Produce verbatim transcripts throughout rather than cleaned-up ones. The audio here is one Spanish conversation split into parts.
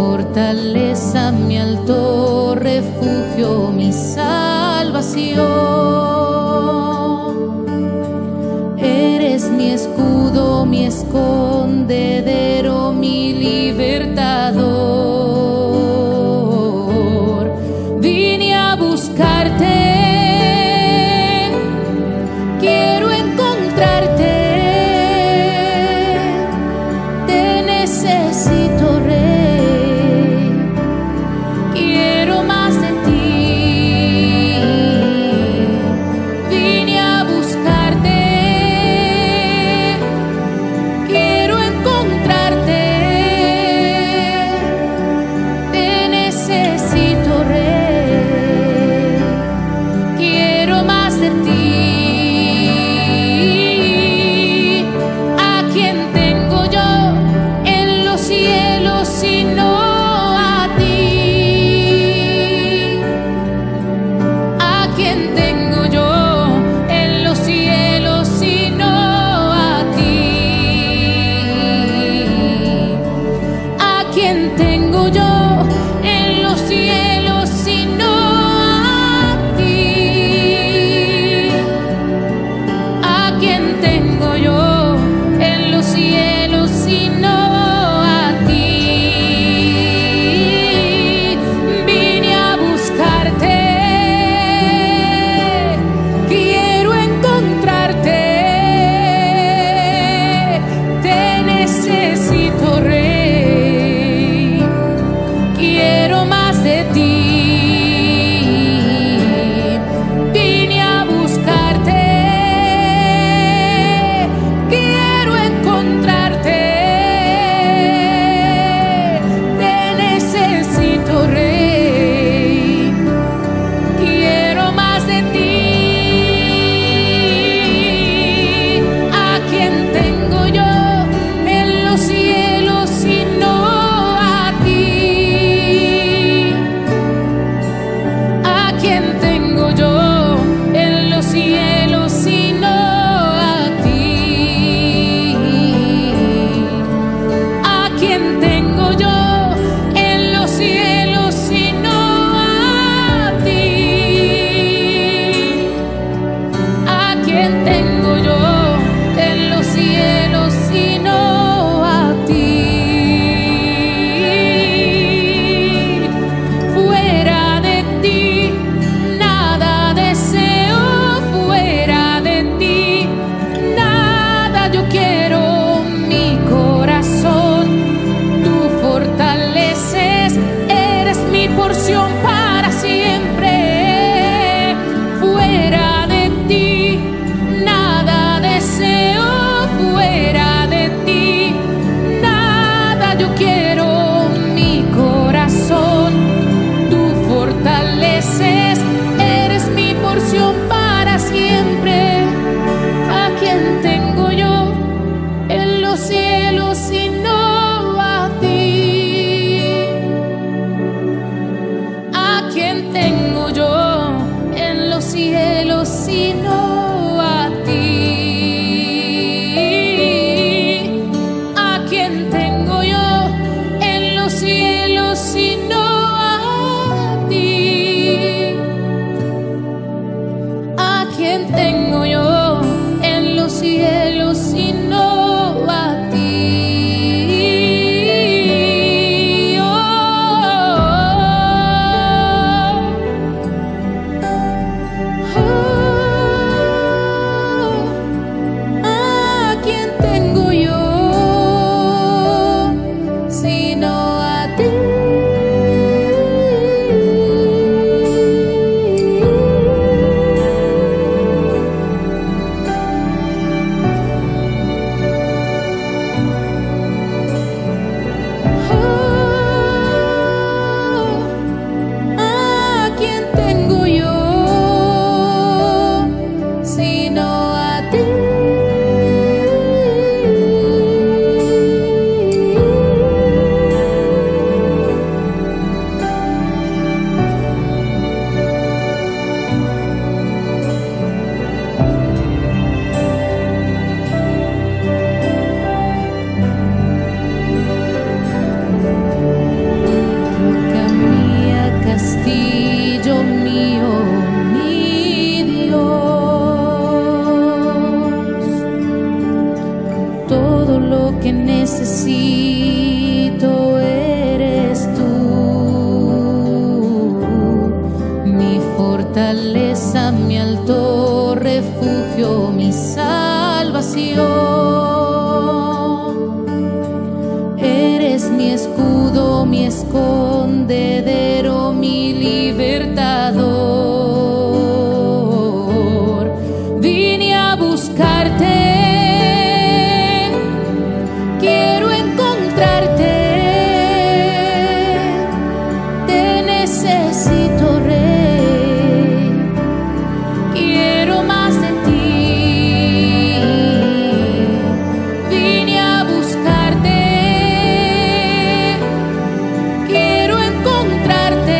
fortaleza, mi alto refugio, mi salvación. Eres mi escudo, mi escondedero, mi libertador. Vine a buscarte, quiero encontrarte. Te necesito, Rey, quiero más de ti. escondedero, mi libertador. Vine a buscarte, quiero encontrarte, te necesito, Rey, quiero más de ti. Vine a buscarte, quiero encontrarte,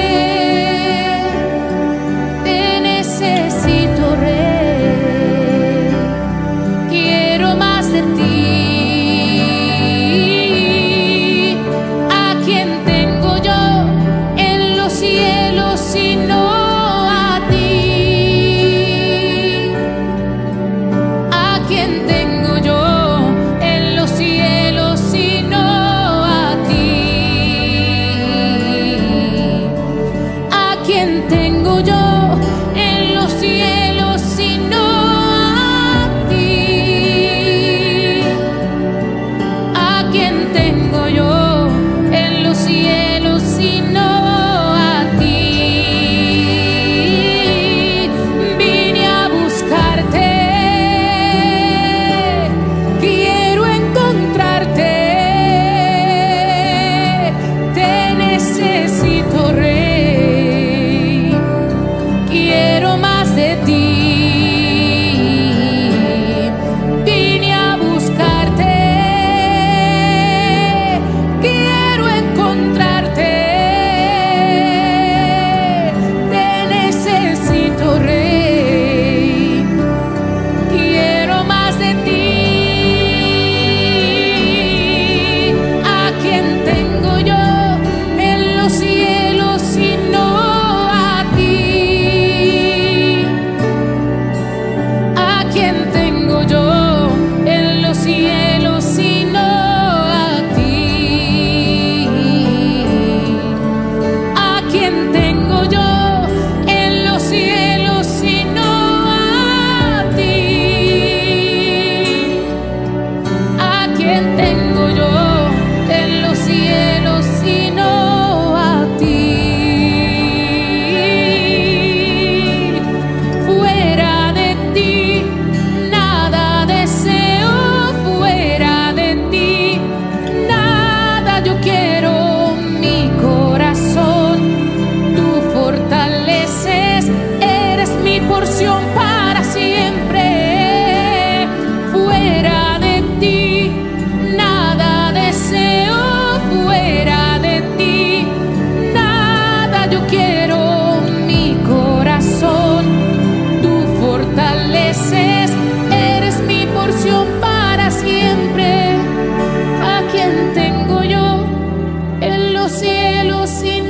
te necesito, Rey, quiero más de ti. ¿A quién tengo yo en los cielos sino a ti? ¿A quién tengo yo en los cielos sino a ti? ¿A quién tengo yo en los cielos sino a ti? ¿A quién tengo yo en los cielos sino a ti? Vine a buscarte, quiero encontrarte, te necesito, Rey, quiero más de ti. Vine a buscarte, quiero encontrarte, te necesito, Rey, quiero más de ti. ¿A quién tengo yo en los cielos sino a ti? ¿A quién tengo yo en los cielos sino a ti? ¿A quién tengo yo en los cielos sino a ti? ¿A quién tengo yo en los cielos sino a ti? Fuera de ti nada deseo, fuera de ti nada yo quiero, mi corazón tú fortaleces, eres mi porción para siempre. Fuera de ti nada deseo, fuera de ti nada yo quiero, mi corazón tú fortaleces, eres mi porción para siempre. ¿A quién tengo yo en los cielos sin